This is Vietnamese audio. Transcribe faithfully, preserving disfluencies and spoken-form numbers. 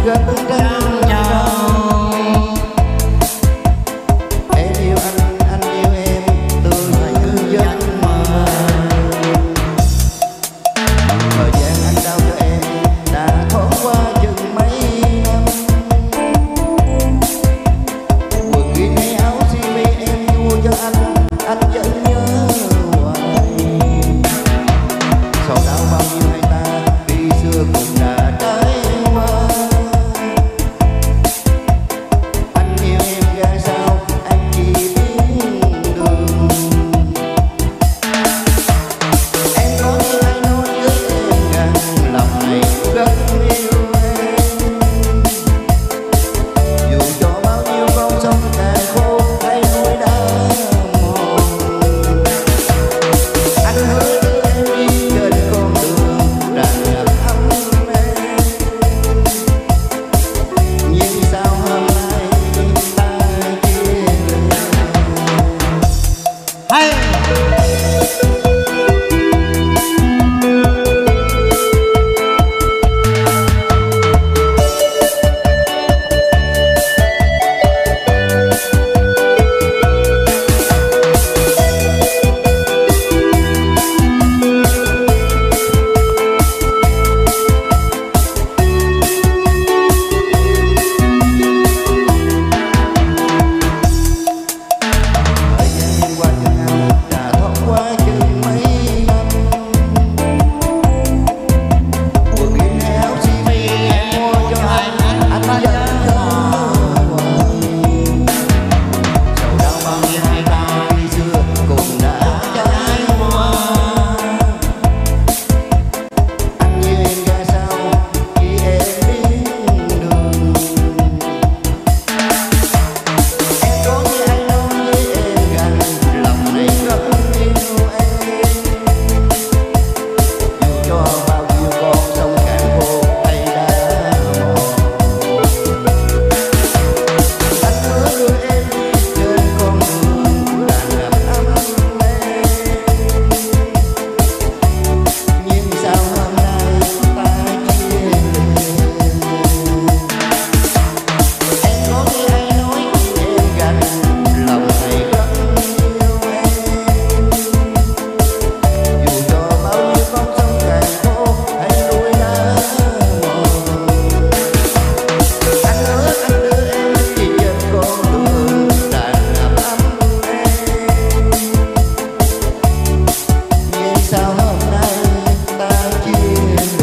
rất trân trọng. Em yêu anh, anh yêu em từ những giấc mơ. Thời gian anh trao cho em đã thoáng qua chừng mấy năm. Quần jean hay áo sơ mi em mua cho anh, anh vẫn nhớ hoài. Sau đau bao nhiêu hai ta khi xưa cũng đã trải qua. Anh yêu em ra sao anh chỉ biết đường. Em có như ai nói với em rằng lòng này rất yêu em. Dù cho bao nhiêu con sông cạn khô hay núi đá mòn, anh hứa đưa em đi trên con đường tràn ngập ấm em. Nhưng sao hôm nay ta chia ly. Hay. Thời gian đi qua chừng nào đã thoáng qua chừng mấy năm. Quần jean hay áo sơ mi em mua cho anh, anh vẫn nhớ hoài. Sau đau bao nhiêu hai ta khi xưa cũng đã trải qua. Anh như em ra sao khi em biết đường. Em có như anh nói với em rằng lòng này rất yêu em. Dù cho bao nhiêu con sông cạn khô hay đá mòn, anh hứa đưa em đi trên con đường tràn ngập ấm em. Nhưng sao hôm nay ta chia ly. Em có như ai nói với em rằng lòng này rất yêu em. Dù cho bao nhiêu con sông cạn khô hay núi đá mòn, anh hứa anh đưa em đi trên con đường tràn ngập ấm em. Nhưng sao hôm nay ta chia ly.